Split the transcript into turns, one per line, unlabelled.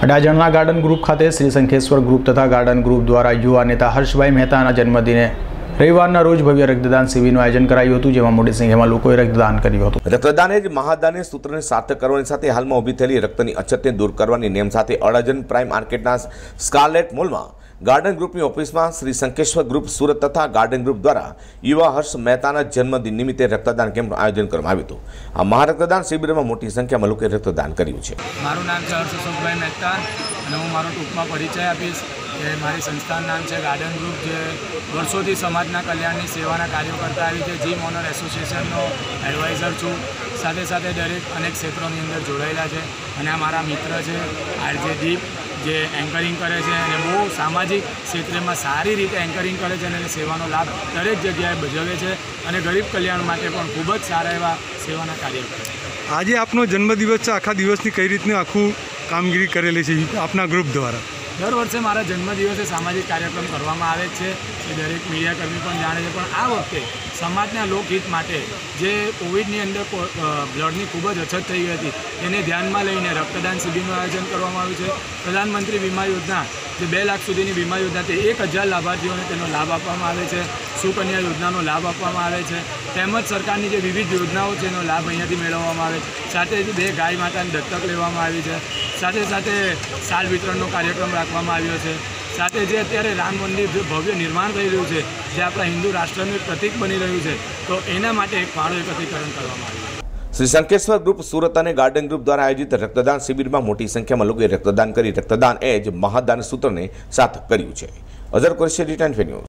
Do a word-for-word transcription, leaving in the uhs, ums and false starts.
અડાજણના garden group ખાતે Shri Shankheshwar group તથા garden group દ્વારા યુવા નેતા હર્ષભાઈ મહેતાના જન્મદિને રવિવારના રોજ ભવ્ય રક્તદાન શિબિરનું આયોજન કરાયું હતું, જેમાં મોટી સંખ્યામાં લોકોએ રક્તદાન કર્યું હતું।
રક્તદાન એ જ મહાદાનની સૂત્રને સાર્થક કરવાની સાથે હાલમાં ઊભી થયેલી રક્તની અછતને દૂર કરવાની નેમ સાથે અડાજણ પ્રાઇમ માર્કેટના સ્કાર્લેટ મોલમાં ગાર્ડન ગ્રુપની ઓફિસમાં શ્રી શંખેશ્વર ગ્રુપ સુરત તથા ગાર્ડન ગ્રુપ દ્વારા યુવા હર્ષ મહેતાના જન્મદિન નિમિત્તે રક્તદાન કેમ્પનું આયોજન કરવામાં આવ્યું હતું। આ મહારક્તદાન શિબિરમાં મોટી સંખ્યામાં લોકોએ રક્તદાન કર્યું છે।
મારું નામ છે હર્ષ અશોકભાઈ મહેતા અને હું મારો ટૂંકમાં પરિચય આપીશ કે મારી સંસ્થાનું નામ છે ગાર્ડન ગ્રુપ, જે વર્ષોથી સમાજના કલ્યાણની સેવાના કાર્યો કરતા આવી છે। જીમ ઓનર એસોસિએશનનો એડવાઇઝર છું, સાથે સાથે દરેક અનેક ક્ષેત્રોની અંદર જોડાયેલા છે। અને આ મારા મિત્ર છે આરજે દીપ, જે એન્કરિંગ કરે છે અને બહુ સામાજિક ક્ષેત્રમાં સારી રીતે એન્કરિંગ કરે છે અને સેવાનો લાભ દરેક જગ્યાએ ભજવે છે અને ગરીબ કલ્યાણ માટે પણ ખૂબ જ સારા એવા સેવાના કાર્યો કરે છે।
આજે આપનો જન્મદિવસ છે, આખા દિવસની કઈ રીતની આખું કામગીરી કરેલી છે આપના ગ્રુપ દ્વારા?
દર વર્ષે મારા જન્મદિવસે સામાજિક કાર્યક્રમ કરવામાં આવે છે, એ દરેક મીડિયાકર્મી પણ જાણે છે। પણ આ વખતે સમાજના લોકહિત માટે જે કોવિડની અંદર બ્લડની ખૂબ જ અછત થઈ ગઈ હતી, એને ધ્યાનમાં લઈને રક્તદાન શિબિરનું આયોજન કરવામાં આવ્યું છે। પ્રધાનમંત્રી વીમા યોજના, જે બે લાખ સુધીની વીમા યોજના તે એક હજાર લાભાર્થીઓને તેનો લાભ આપવામાં આવે છે। સુકન્યા યોજનાનો લાભ આપવામાં આવે છે, તેમજ સરકારની જે વિવિધ યોજનાઓ છે એનો લાભ અહીંયાથી મેળવવામાં આવે છે। સાથે જ બે ગાય માતાની દત્તક લેવામાં આવી છે, સાથે સાથે શાલ વિતરણનો કાર્યક્રમ રાખવામાં આવ્યો છે। સાથે જે અત્યારે રામ મંદિર જે ભવ્ય નિર્માણ થઈ રહ્યું છે, જે આપણા હિન્દુ રાષ્ટ્રનું એક પ્રતીક બની રહ્યું છે, તો એના માટે એક ફાળો એકત્રીકરણ કરવામાં આવ્યું।
શ્રી શંખેશ્વર ગ્રુપ સુરત અને ગાર્ડન ગ્રુપ દ્વારા આયોજિત રક્તદાન શિબિરમાં મોટી સંખ્યામાં લોકોએ રક્તદાન કરી રક્તદાન એ જ મહાદાન સૂત્રને સાર્થક કર્યું છે। Azhar Qureshi, return news.